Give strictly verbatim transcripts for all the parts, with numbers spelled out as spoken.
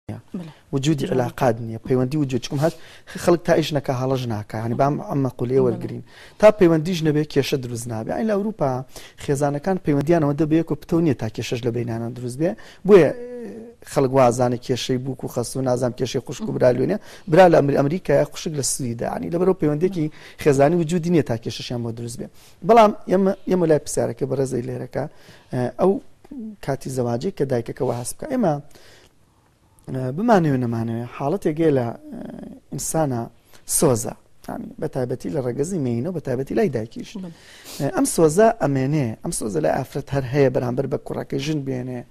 وجودي علاقات نییە پەیوەندی وجود چکم هەست خەڵک تا ئیش نەکە هەڵەش ناکە ینی بام ئەم مەقولەیە وەرگرین تا پەیوەندیش نەبێت کێشە دروست نابێ ئەین لە ئەوروپا خێزانەکان پەیوەندیانەوە دەبێت و پتە نییە تا کێشەش لە بینانە دروست بێ بۆیە خەڵک وازانە کێشەی بووک و خەست و نازام کێشەی خوشک و برالوێنێ برا لە ئەمریکای خوشک لە سویدا ینی لەبەرەوە پەیوەندێکی خێزانی وجودی نییە تا کێشەشیان بۆ دروست بێ بەڵام ئێمە لای پرسیارەکە بەڕێزەی لێرەکە ئەو کاتی زەواجی کە دایکەکەەوە هەست بکە ئێمە بمانەوێ نەمانەوێ حاڵەتێکێ لە ئینسانە سۆزە بە تایبەتی لە ڕێگەزی مینە بە تایبەتی لای دایکیش ئەم سۆزە ئەمێنێ ئەم سۆزە لای ئافرەت هەر هەیە بەرامبەر بە کوڕەکەی ژن بێنێ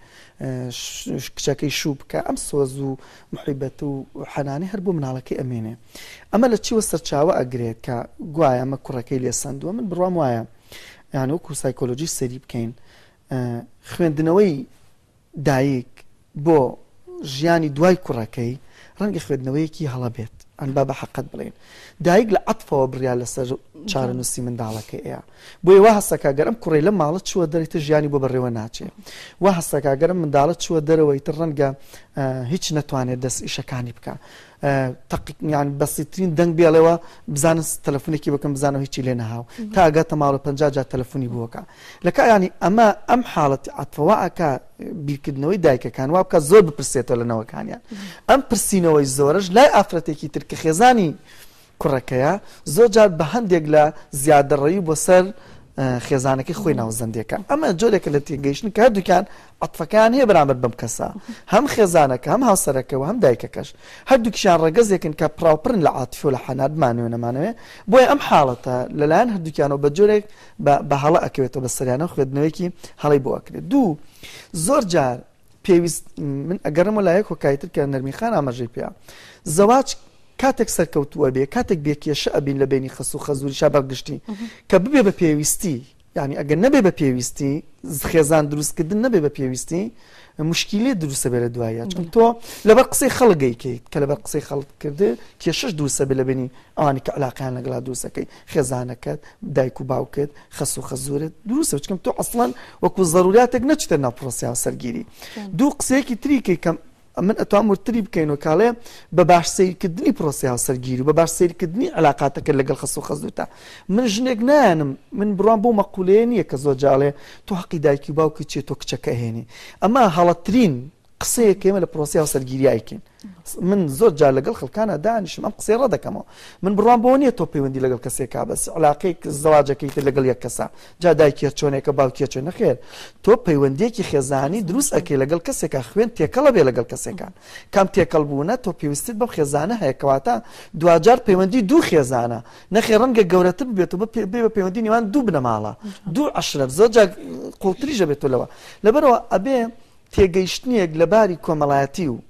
کچەکەی شوو بکە ئەم سۆز و محیبەت و حەنانی هەر بۆ مناڵەکەی ئەمێنێ ئەمە لە چیوە سەرچاوە ئەگرێت کە گوایە ئەمە کوڕەکەی لێ سندووە من بڕوام وایە یان وەکو سایکۆلۆژی سەری بکەین خوێندنەوەی دایک بۆ ژیانی دوای کوڕەکەی ڕەنگە خوێندنەوەیەکی هەڵە بێت ئەن با بە حەقەت بڵێن دایک لە عەتفەوە بڕیا لەسەر چارەنووسی منداڵەکەی ئەیە بۆیە وا هەستەکە گەرم کوڕی لە ماڵە چووە دەرێتە ژیانی بۆ بەڕێوە ناچێت وا هەستەکە گەرم منداڵە چووە دەرەوەی تر ڕەنگە هیچ نەتوانێت دەست ئیشەکانی بکە تەقیقیان بەسیترین دەنگ بێڵەوە بزانن تەلەفۆنێکی بکەم بزانەوە هیچی لێ نەهاو تا ئەگاتە ماڵە پەنجا جار تەلەفۆنی بووەکە لەکە ینی ئەمە ئەم حاڵەتی عەتفەوە ئەکا بیرکردنەوەی دایکەکان وا بکە زۆر بپرسێتەوە لەنەوەکانیان ئەم پرسینەوەی زۆرش لای ئافرەتێکی تر کە خێزانی کوڕەکەیە زۆر جار بە هەندێک لە زیادەڕەوی بۆ سەر خێزانەکەی خۆی ناوزەندێکە ئەمە جۆرێکە لە تێگەیشتن کە هەردووکیان عەتفەکان هەیە بەرامبەر بەم کەسە هەم خێزانەکە هەم هاوسەرەکەەوە هەم دایکەکەش هەردووکیشان ڕەگەزێکن کە پراوپڕن لە عاتیفە و لە حەنان بمانەوێ نەمانەوێ بۆیە ئەم حاڵەتە لەلایەن هەردووکیانەوە بە جۆرێک بە هەڵە ئەکەوێتەوە بە سەریانە خوێندنەوەیکی هەڵی بۆ ئەکرێت دوو زۆر جار پێویست من ئەگەڕمە لایەک هۆکایتر کە نەرمیخان ئاماژەی پێە زەواج کاتێک سەرکەوتووە بێ کاتێک بێکێشە ئەبین لە بینی خەس و خەزوری شا بەرگشتی کە ببێ بە پێویستی یعنی ئەگەر نەبێ بە پێویستی خێزان دروستکردن نەبێ بە پێویستی مشکلێ دروستە بێ لە دوایە چون تۆ لەبەر قسەی خەڵگەیکەیت کە لەبەر قسەی خەڵک کردێ کێشەش دروستە بێ لە بینی ئەوانی کە عەلاقەیان لەگەڵا دروستەکەی خێزانەکەت دایک و باوکت خەس و خەزورت دروستە چکەم تۆ ئەسڵەن وەکو ضەروراتێک نەچتە ناو پرۆسەیەوە سەرگیری دوو قسەیەکی تریکەی کەم من ئەتوان وتری بکەین و کاڵێ بە باش سیرکردنی پرۆسەیەوە سەرگیری و بە باش سیرکردنی عەلاقاتەکە لەگەڵ خەس و خەزوتە من ژنێک نایەنم من بڕوام بۆ مەقولەیە نییە کە زۆر جاڵێ تۆ حەقی دایکی باوکی چێت تۆ کچەکە هێنی ئەمە هەڵەترین قسەیەک ئێمە لە پرۆسەیەوە سەرگیری ئایکەین من زۆر جار لەگەڵ خەڵکانە دانیشم ئەم قسەی ڕەدەکەمەوە من بڕوام بۆ نییە تۆ پەیوەندی لەگەڵ کەسێکا بەس عەلاقەی زەواجەکەی تر لەگەڵ یەک کەسە جا دایکیە چۆنێکە باوکیە چۆن نەخێر تۆ پەیوەندیەکی خێزانی دروست ئەکەی لەگەڵ کەسێکە خوێن تێکەڵە بێ لەگەڵ کەسێکان کام تێکەڵ بوونە تۆ پێویستیت بەم خێزانە هەیە کەواتە دوجار پەیوەندی دوو خێزانە نەخێ ڕەنگە گەورەتر بێت و بێ بە پەیوەندی نێوان دوو بنەماڵە دوو عەشرەت زۆر جار قوڵتریشە بێتەوە لەوە لەبەرەوە ئەبێ تێگەیشتنیەک لە باری کۆمەڵایەتی و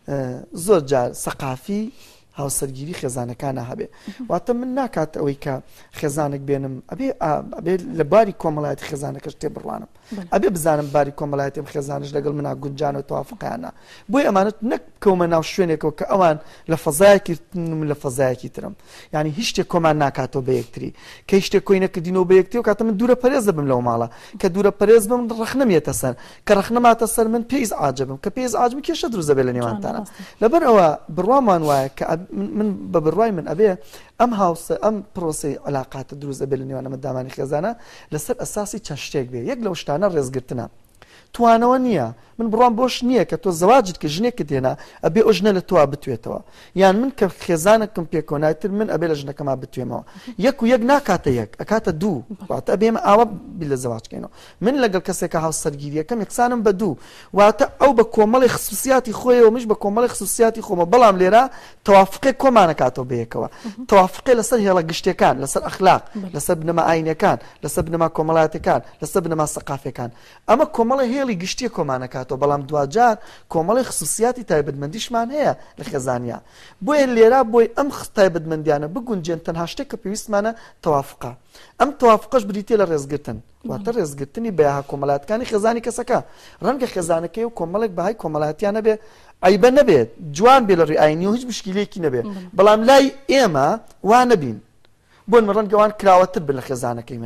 زۆر جار سەقافی هاوسەرگیری خێزانەکانە هەبێ واتە من ناکات ئەوەی کە خێزانێک بێنم ئەبێ ئەبێ لە باری کۆمەڵایەتی خێزانەکەش تێ بڕوانم ئەبێ بزانم باری کۆمەڵایەتیم خێزانش لەگەڵ منە گونجان و تەوافقیانە بۆی ئەمانەت نەک کەومە ناو شوێنێکەوە کە ئەوان لە فەزایەکی من لە فەزایەکی ترم یعنی هیچ شتێک کۆمان ناکاتەوە بە یەکتری کە هیچ شتێک کۆی نەکردینەوە بە یەکتری و کاتە من دوورە پەرێز دەبم لەو ماڵە کە دوورە پەرێز بم ڕەخنەمێتە سەر کە ڕەخنەماتە سەر من پێیز عاجبم کە پێیز عاجبم کێشە دروستە بێ لە نێوانتانە لەبەر ئەوە بڕوامان وایە کە من بە بڕوای من ئەبێ ئەم هاوسە ئەم پرۆسی عەلاقاتە دروستە بێ لە نێوان منداڵانی خێزانە لەسەر ئەساسی چەند شتێک بێ یەک لەو شتانە ڕێزگرتنە توانەوە نییە من بڕوام بۆش نییە کە تۆ زەواجت کە ژنێکت هێنا ئەبێ ئەو ژنە لە تۆ بتوێتەوە یان من کە خێزانێکم پێکۆنایتر من ئەبێ لە ژنەکەما بتوێمەوە یەک و یەک ناکاتە یەک ئەکاتە دوو واتە ئەبێ ئێمە ئاوە بی لە زەواجکەینەوە من لەگەڵ کەسێکە هاوسەرگیریەکەم یەکسانم بە دوو واتە ئەو بە کۆمەڵی خصوصیاتی خۆیەوە مش بە کۆمەڵی خصوصیاتی خۆمە بەڵام لێرە تەوافقی کۆمانەکاتەوە بەیەکەوە تەوافقی لەسەر هێڵە گشتەکان لەسەر ئەخلاق لەسەر بنەما ئاینەکان لەسەر بنەما کۆمەڵایەتەکان لەسەر بنەما سەقافیەکان ئەمە کۆمەڵی هێڵی گشتیە کۆمانەکاتەوە بەڵام دوجار کۆمەڵی خصوصیاتی تایبەتمەندیشمان هەیە لە خێزانیا بۆیە لێرە بۆی ئەم تایبەتمەندیانە بگونجێن تەنها شتێک کە پێویستمانە تەوافقە ئەم تەوافقەش بریتێ لە ڕێزگرتن واتە ڕێزگرتنی بەیاها کۆمەڵایەتەکانی خێزانی کەسەکە ڕەنگە خێزانەکەی و کۆمەڵێک بەهای کۆمەڵایەتیان نەبێ عیبە نەبێت جوان بێ لە ڕێی ئاینی و هیچ مشکلەیەکی نەبێ بەڵام لای ئێمە وا نەبین بۆن ڕەنگە وان کراوەتر بن لە خێزانەکەی من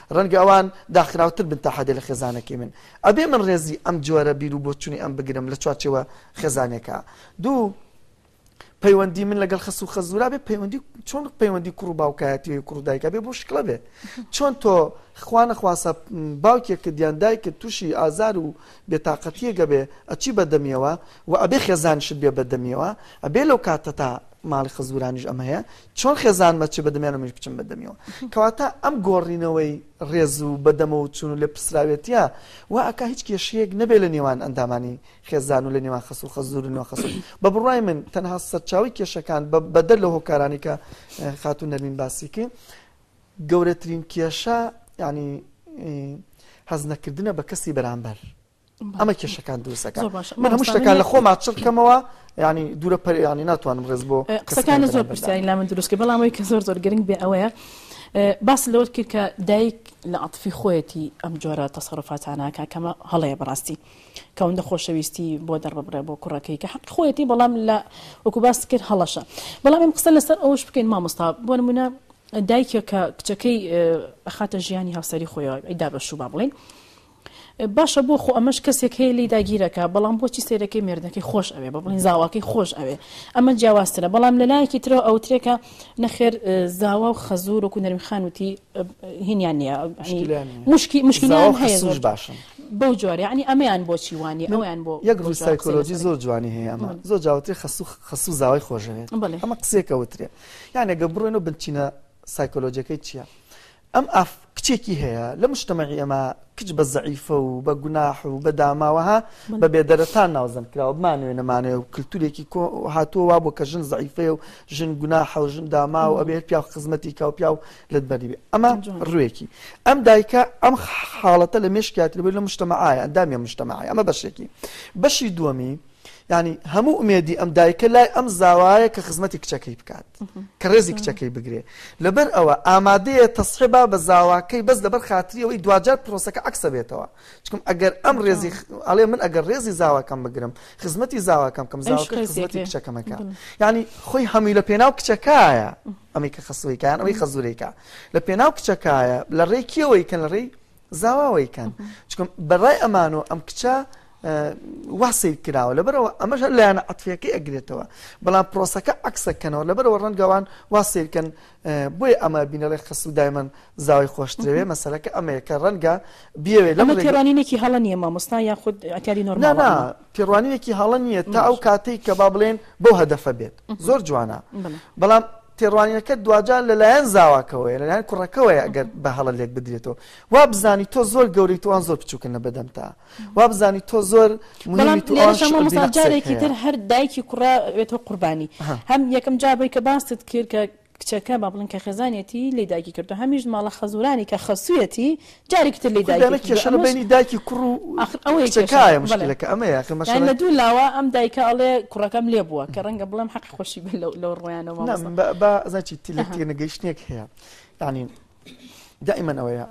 ڕەنگە ئەوان داخراوتر بن تا حەدێ لە خێزانەکەی من ئەبێ من ڕێزی ئەم جۆرە بیر و بۆچوونی ئەم بگرم لە چوارچێوە خێزانێکە. دوو پەیوەندی من لەگەڵ خەسوو خەزورا بێ پەیوەندی چۆن پەیوەندی کوڕ و باوکایەتی کوڕ و دایکە بێ بۆ شکڵە بێ چۆن تۆ خوا نەخواسە باوکێک کە دیاندایکە تووشی ئازار و بێتاقەتیەگە بێ ئەچی بەدەمیەوە و ئەبێ خێزانشت بێ بەدەمیەوە ئەبێ لەو کاتە تا ماڵی خەزورانیش ئەمە هەیە چۆن خێزان مەچ بەدەمیانە منش بچم بەدەمیەوە کەواتە ئەم گۆڕینەوەی ڕێز و بەدەمەوە چون و لێ پسراوێتە و ئەکا هیچ کێشەیەک نەبێ لە نێوان ئەندامانی خێزان و لە نێوان خەسوو خەزور و نێوان خەسوو بە بڕای من تەنها سەرچاوی کێشەکان بەدەر لە هۆکارانی کە خاتون نەرمین باسیکە گەورەترین کێشە ینی حەز نەکردنە بە کەسی بەرامبەر ئەمە کێشەکان دروستەکان من هەموو شتەکان لە خۆما چڕکەمەوە ینی دوورە پەر ینی ناتوانم ڕێز بۆ قسەکانە زۆر پرسیاری لا من دروستکە بەڵام ئەوەی کە زۆر زۆر گرنگ بێ ئەوەیە باس لەوە کرد کە دایک لە عەتفی خۆیەتی ئەم جۆرە تەسەڕوفاتانەکە کەمە هەڵەیە بەڕاستی کەوندە خۆشەویستی بۆ دەربڕێ بۆ کوڕەکەی کە حەق خۆیەتی بەڵام لە وەکو باس کرد هەڵەشە بەڵام ئەم قسە لەسەر ئەوش بکەین مامۆستا بۆ نمونە دایکە کە کچەکەی ئەخاتە ژیانی هاوسەری خۆیەوە ئەیدا بەشوو با بڵێن باشە بۆ خۆ ئەمەش کەسێک هەیە لی داگیرەکە بەڵام بۆچی سیرەکەی مێردەکەی خۆش ئەوێ بە بڵین زاواکەی خۆش ئەوێ ئەمە جیاوازترە بەڵام لەلایەکی ترەوە ئەوترێکە نەخێر زاوا و خەزوور وەکو نەرمیخان وتی هینیان نییە مشکلیان هەیە زۆر باشن بەو جۆرە یعنی ئەمەیان بۆچی وانی ئەویان بۆ یەک ڕووی سایکۆلۆژی زۆر جوانی هەیە ئەمە زۆر جاوتری خەسوو زاوای خۆشەوێت ئەمە قسێکەوترێ یانێ گە بڕێنەوە بنچینە سایکۆلۆجیەکەی چییە؟ ئەم ئاف کچێکی هەیە لە مجتەمەعی ئەمە کچ بە زەعیفە و بە گوناح و بە داماوەها بە بێدەرەتان ناوزەم کراوە بمانوێ نەمانێ و کللتورێکی هاتووە وا بۆ کە ژن زەعیفەیە و ژن گوناح و ژن داما و ئەبێت پیا خزمەتی کا و پیا و لەت بەری بێ ئەمە ڕوێکی ئەم دایکە ئەم حاڵەتە لە مێشکات لەبێت لە مجتەمەعایە ئەندامی مجتەمەعی ئەمە بەشێکی بەشی دووەمی ینی هەموو ئومێدی ئەم دایکە لای ئەم زاوایە کە خزمەتی کچەکەی بکات کە ڕێزی کچەکەی بگرێ لەبەر ئەوە ئامادەیە تەسحیبا بە زاواکەی بەس لەبەر خاتریەوەی دوجار پرۆسەکە عکسە بێتەوە چکم ئەگەر ئەم ڕێزی ئەڵێ من ئەگەر ڕێزی زاواکەم بگرم خزمەتی زاواکەم کەم زاواکە خزمەتی کچەکەمەکە ینی خۆی هەمووی لە پێناو کچەکایە ئەمەی کە خەسوویکیان ئەوەی خەزوورێکە لە پێناو کچەکایە لە ڕێی کێوەی کەن لە ڕێی زاواوەی کەن چکم بەڕای ئەمان و ئەم کچە واسی کراوە لەبەرەوە ئەمەش لایەنە عەتفیەکەی ئەگرێتەوە بەڵام پرۆسەکە عکسەکەنەوە لەبەرەوە ڕەنگەوان واسیکەن بۆی ئەمە بینەڵێ خەسوو دایمەن زاوای خۆشترەوێ مەسەلەکە ئەمەیە کە ڕەنگە بیاوێ لەمە تێڕوانینێکی هەڵە نییە مامۆستا یاخود ئەتیاری نۆرمال نا تێڕوانینێکی هەڵە نییە تا ئەو کاتەی کە با بڵێن بەو هەدەفە بێت زۆر جوانە بەڵام تێڕوانینەکە دوجار لەلایەن زاواکەوەیە لەلایەن کوڕەکەوەیە ئەگەر بە هەڵە لێک بدرێتەوە وا بزانی تۆ زۆر گەوری تۆوان زۆر بچووکن لە بەدەمتا وا بزانی تۆ زۆر جارێکی تر هەر دایکی کوڕا بێتەوە قوربانی هەم یەکەم جابەی کە باست کرد کە کچەکە با بڵین کە خێزانێتی لێ دایکی کردو هەمیش ماڵە خەزورانی کە خەسوویەتی جارێکی تر لێ دایکی کێشە لە بینی دایکی کوڕ و کچەکەیە مشکلەکە ئەمەیە لە دوو لاوە ئەم دایکە ئەڵێ کوڕەکەم لێ بووە کە ڕەنگە بڵێم حەقی خۆشی بێ لەو ڕۆیانەوە بەزانی تێ نەگەیشتنێک هەیە یعنی دائما ئەوەیە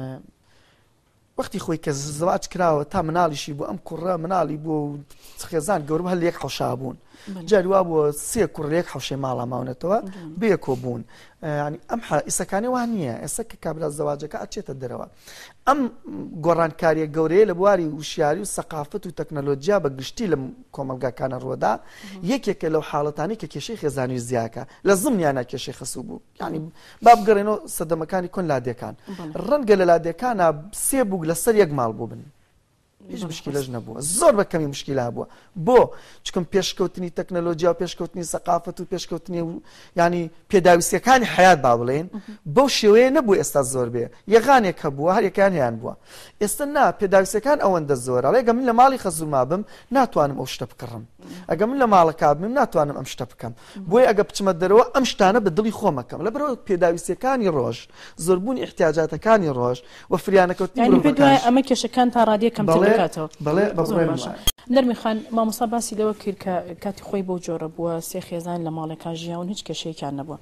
وەختی خۆی کە زەواج کراوە تا مناڵیشی بوو ئەم کوڕە مناڵی بوو خێزان گەورە هەر لێک حەوشا بوون جاری وا بووە سێ کوڕێک حەوشەی ماڵە ماونێتەوە بێکۆ بوون ینی ئەم ئیسەکانی وان نییە ئێستا کە کابرا زەواجەکە ئەچێتە دەرەوە ئەم گۆڕانکاریە گەورەیە لە بواری وشیاری و سەقافەت و تەکنەلۆجیا بە گشتی لە کۆمەلگاکانە ڕۆدا یەکێکە لەو حاڵەتانی کە کێشەی خێزانی زیاکە لە زمنیانە کێشەی خەسوو بوو ینی با بگەڕێنەوە سەدەمەکانی کۆن لادێکان ڕەنگە لە لادێکانە سێ بوو لەسەر یەک ماڵ بوو بن هیچ مشکلەش نەبووە زۆر بە کەمی مشکلە بووە بۆ چکم پێشکەوتنی تەکنەلۆجیا و پێشکەوتنی سەقافەت و پێشکەوتنی ینی پێداویستیەکانی حیات با بڵێن بەو شێوەیە نەبوو ئێستا زۆر بێ یەغانێک هەبووە هەر یەکان هیان بووە ئێستا نا پێداویستەکان ئەوەندە زۆرە ئەگەر من لە ماڵی خەزوور مابم ناتوانم ئەو شتە بکڕم ئەگەر من لە ماڵەکە بم ناتوانم ئەم شتە بکەم بۆی ئەگە بچمە دەرەوە ئەم شتانە بە دڵی خۆمەکەم لەبەرەوە پێداویستیەکانی ڕۆژ زۆربوونی احتیاجاتەکانی ڕۆژ و فریانەکەوتنی ئەمە کێشەکان تا ڕادیە کەم دەکاتەوە نەرمیخان مامۆستا باسی لەوە کرد کە کاتی خۆی بەو جۆرە بووە سێ خێزان لە ماڵێکا ژیاون هیچ کێشەیەکیان نەبووە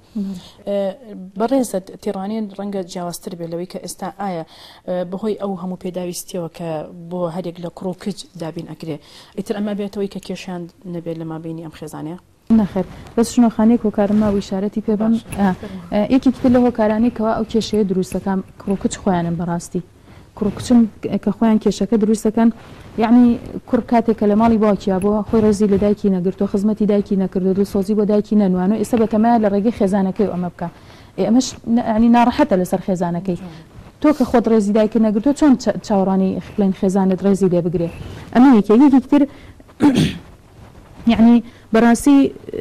بەڕێزە تێڕوانین ڕەنگە جیاوازتر بێت لەوەی کە ئێستا ئایا بەهۆی ئەو هەموو پێداویستیەوە کە بۆ هەرێک لە کوڕ و کچ دابین ئەکرێ ئیتر ئەمە بێتەوەی کە کێشیان نەبێت لە مابینی ئەم خێزانەیە نەخێر بەس شنۆخانەیەک هۆکارم ماوە ئیشارەتی پێ بم یەکێکی تر لە هۆکارانەی کەوا ئەو کێشەیە دروستەکان کوڕکچ خۆیانن بەڕاستی کوڕکچم کە خۆیان کێشەکە دروستەکەن یعنی کوڕ کاتێکە لە ماڵی باوکیا بۆ خۆی ڕێزی لە دایکی نەگرتو خزمەتی دایکی نەکردو دڵسۆزی بۆ دایکی نەنوانە ئێستا بەتەمایە لە ڕێگەی خێزانەکەی ئەمە بکە ئەمەش ینی ناڕەحەتە لەسەر خێزانەکەی تۆ کە خۆت ڕێزی دایکە نەگرتو چۆن چاوەڕانی بڵین خێزانت ڕێزی لێ بگرێ ئەمە یەکێکی تر یعنی بەڕاستی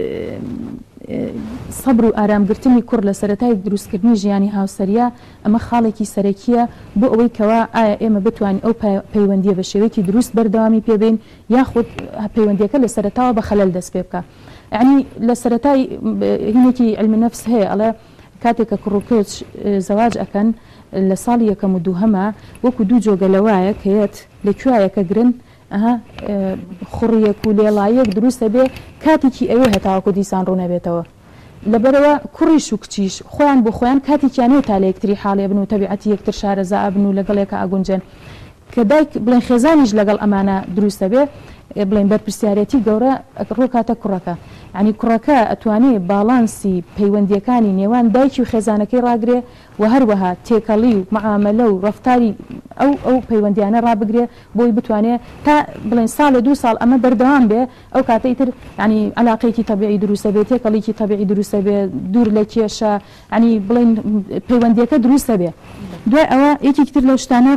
سەبر و ئارامگرتنی کوڕ لە سەرەتای دروستکردنی ژیانی هاوسەریە ئەمە خاڵێکی سەرەکیە بۆ ئەوەی کەوا ئایا ئێمە بتوانین ئەو پەیوەندیە بە شێوەیەکی دروست بەردەوامی پێبین یاخود پەیوەندیەکە لە سەرەتاوە بە خەلەل دەست پێ بکە یعنی لە سەرەتای هینێکی علمی نەفس هەیە ئەڵێ کاتێککە کوڕکۆچ زەواج ئەکەن لە ساڵی یەکەم و دووهەمە وەکو دوو جۆگەلەوایە کەیەت لەکوایەکە گرن ئەها خوڕیەک و لێڵایەک دروستە بێ کاتێکی ئەوێ هەتاوەکو دیسان ڕوونەبێتەوە لەبەرەوە کوڕیش و کچیش خۆیان بۆ خۆیان کاتێکیانێت تا لە یەکتری حاڵێ بن و تەبیعەتی یەکتر شارەزا بن و لەگەڵێکە ئاگونجێن کە دایک بڵێن خێزانیش لەگەڵ ئەمانە دروستە بێ بڵێن بەرپرسیارەتی گەورە ڕۆکاتە کوڕەکە ینی کوڕەکە ئەتوانێت باڵانسی پەیوەندیەکانی نێوان دایکی و خێزانەکەی ڕاگرێ و هەروەها تێکەڵی و معاملە و ڕفتاری ئەو ئەو پەیوەندیانە ڕابگرێ بۆی بتوانێت تا بڵێن ساڵە دوو ساڵ ئەمە بەردەوام بێ ئەو کاتەی تر ینی علاقەیەکی تەبیعی دروستە بێت تێکەڵێکی تەبیعی دروستە بێ دوور لە کێشە ینی بڵێن پەیوەندیەکە دروستە بێ دوای ئەوە یەکێک تر لەو شتانە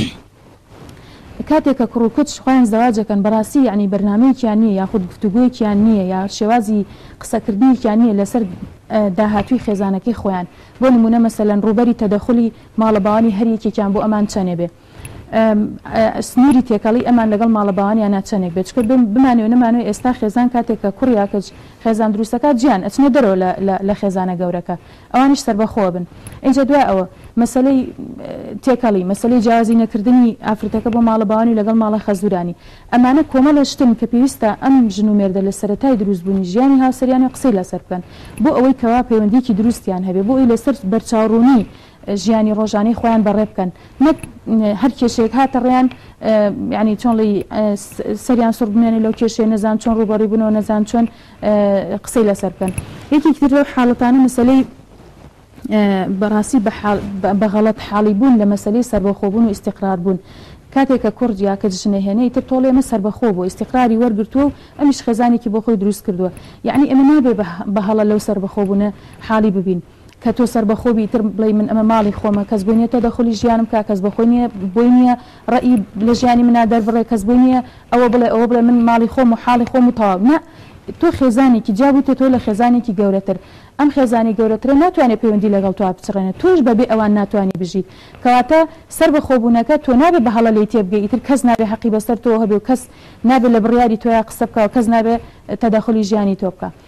کاتێککە کوڕکوچ خۆیان زەواجەکەن بەڕاستی ینی بەرنامەیەکیان نییە یاخود گفتوگویەکیان نییە یا شێوازی قسەکردنیان نییە لەسەر داهاتووی خێزانەکەی خۆیان بۆ نمونە مەسەلەن ڕوبەری تەدەخلی ماڵەباوانی هەریەکێکیان بۆ ئەمان چەنێ بێ سنووری تێکەڵی ئەمان لەگەڵ ماڵەباوانیان ناچەنێک بێت چکە بمانێ نمانوێت ئێستا خێزان کاتێککە کوڕیاکەج خێزان دروستەکە گیان ئەچنە دەرەوە لە خێزانە گەورەکە ئەوانیش سەربەخۆ بن اینجا دوای ئەوە مەسلەی تێکەڵی مەسلەی جیازی نەکردنی ئافرەتەکە بۆ ماڵەباوانی لەگەڵ ماڵە خەزورانی ئەمانە کۆمەڵە شتن کە پێویستە ئەم ژن و مێردە لە سەرەتای دروستبوونی ژیانی هاوسەریانی قسەی لەسەر بکەن بۆ ئەوەی کەوا پەیوەندیکی دروستیان هەبێ بۆ ئەوی لەسەر بەرچاوڕوونی ژیانی ڕۆژانەی خۆیان بەڕێ بکەن نەک هەر کێشێک هاتە ڕێیان ینی چۆن لی سەریان سوڕ بمێنێ لەو کێشەیە نەزان چۆن ڕوبەڕی بنەوە نەزان چۆن قسەی لەسەر بکەن یەکێک تر لەو حاڵەتانە مەسەلەی بەڕاستی بەغەڵەت حاڵی بوون لە مەسەلەی سەربەخۆبوون و ئیستیقرار بوون کاتێککە کوڕجیا کە ژنەهێنەی تر تۆڵێ ئەمە سەربەخۆ بۆ ئیستیقراری وەرگرتووە و ئەمیش خێزانێکی بۆ خۆی دروست کردووە یعنی ئەمە نابێ بە هەڵە لەو سەربەخۆبوونە حاڵی ببین کە تۆ سەربەخۆبی تر بڵێ من ئەمە ماڵی خۆمە کەس بۆی تۆ دەخۆلی ژیانم کا کەس بەخۆی نیە بۆی نییە ڕئی لە ژیانی منە دەربڕێ کەس بۆی نییە ئەوە بڵێ ئەوە بڵێ من ماڵی خۆم و حاڵی خۆم و تەواو نە تۆ خێزانێکی جابوتە تۆ لە خێزانێکی گەورەتر ئەم خێزانی گەورەترە ناتوانێت پەیوەندی لەگەڵ تو بچڕێنێت تۆش بەبێ ئەوان ناتوانانی بژی کەواتە سەر بە خۆبوونەکە تۆ نابێت بە هەڵە لی تێبگەی ئیتر کەس نابێ حەقی بەسەر تۆ هەبێ و کەس نابێت لە بڕیاری تۆیا قسە بکە و کەس نابێت تەداخلی ژیانی تۆ بکە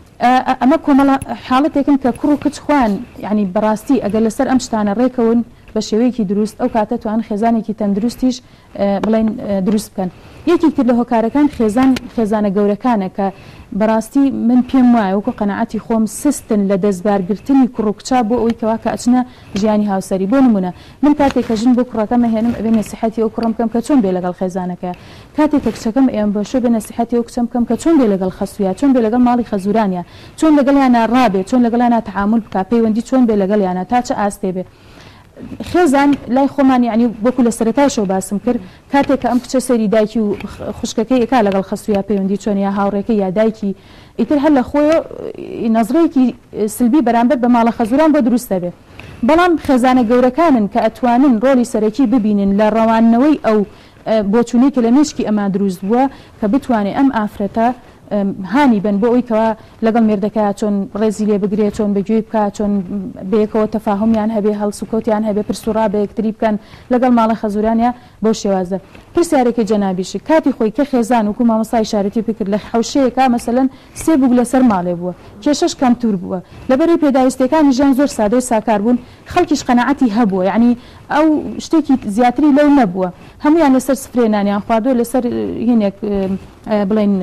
ئەمە کۆمەڵە حاڵەتێکن کە کوڕ و کچ خوان یعنی بەڕاستی ئەگەر لەسەر ئەم شتانە ڕێکەون بە شێوەیەکی دروست ئەو کاتە توان خێزانێکی تەندروستیش بڵێن دروست بکەن یەکێکتر لە هۆکارەکان خێزان خێزانە گەورەکانە کە بەڕاستی من پێم وایە وەکو قەنەعەتی خۆم سستن لە دەستبارگرتنی کوڕ و کچا بۆ ئەوەی کەوا کە ئەچنە ژیانی هاوسەری بۆ نمونە من کاتێک کە ژن بۆ کوڕەکەمە هێنم ئەبێ نەسیحەتی ئەو کوڕم بکەم کە چۆن بێ لەگەڵ خێزانەکە کاتێک کە کچەکەم ئێم بەشۆ بێ نەسیحەتی ئەو کچەم بکەم کە چۆن بێ لەگەڵ خەسوویە چۆن بێ لەگەڵ ماڵی خەزورانیە چۆن لەگەڵیانە ڕابێ چۆن لەگەڵیانە تەعامل بکە پەیوەندی چۆن بێ لەگەڵیانە تا چه ئاستێ بێ خێزان لای خۆمان یعنی وەکو لە سەرەتایشەوە باسم کرد کاتێک کە ئەم کچە سەری دایکی و خوشکەکەی ئێکا لەگەڵ خەسوویە پەیوەندی چۆن یا هاوڕێکە یا دایکی ئیتر هەر لە خۆی نەزڕەیەکی سلبی بەرامبەر بە ماڵە خەزوران بۆ دروستە بێ بەڵام خێزانە گەورەکانن کە ئەتوانن ڕۆلی سەرەکی ببینن لە ڕەوانەوەی ئەو بۆچوونەی کە لە مێشکی ئەمە دروست بووە کە بتوانێت ئەم ئافرەتە هانی بن بۆ ئەوی کەوا لەگەڵ مێردەکە چۆن ڕێزی لێ بگرێت چۆن بەگوێی بکە چۆن بەیەکەوە تەفاهمیان هەبێ هەڵسوکۆتیان هەبێ پرسوڕا بە یەکتری بکەن لەگەڵ ماڵە خەزورانە بۆ شێوازە پرسیارێکی جەنابیشی کاتی خۆی کە خێزان وکو مامۆستا ئیشارەتی پێکرد لە حەوشەیەکە مەسەلەن سێ بوو لەسەر ماڵێ بووە کێشەش کەم توور بووە لەبەرەوەی پێداویستەکانی ژیان زۆر سادە و ساکار بوون خەڵکیش قەنەعەتی هەبووە یعنی ئەو شتێکی زیاتری لەو نەبووە هەمویان لەسەر سفرێنانیان خواردووە لەسەر هینێک بڵێن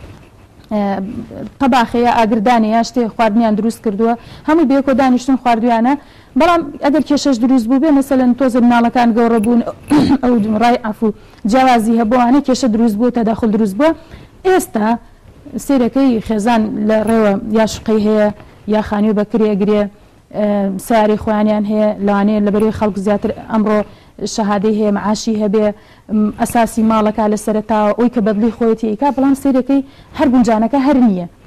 تەباخەیە ئاگردانی یا شتێ خواردنیان دروست کردووە هەموو بێکۆ دانیشتن خواردویانە بەڵام ئەگەر کێشەش دروست بوو بێ مەسەلەن تۆزە مناڵەکان گەورە بوون ئەو ڕای ئەفو جیاوازی هەبووانە کێشە دروست بوو تەداخل دروست بووە ئێستا سیرەکەی خێزان لە ڕێوە یا شقی هەیە یا خانی و بەکری ئەگرێ ساری خۆیانیان هەیە لەوانەیە لەبەروی خەڵک زیاتر ئەمڕۆ شەهادەی هەیە معاشی هەبێ ئەساسی ماڵەکە لە سەرەتاوە ئەوی کە بەدڵی خۆیەتی ئیکا بەڵام سیرەکەی هەر گونجانەکە هەر نییە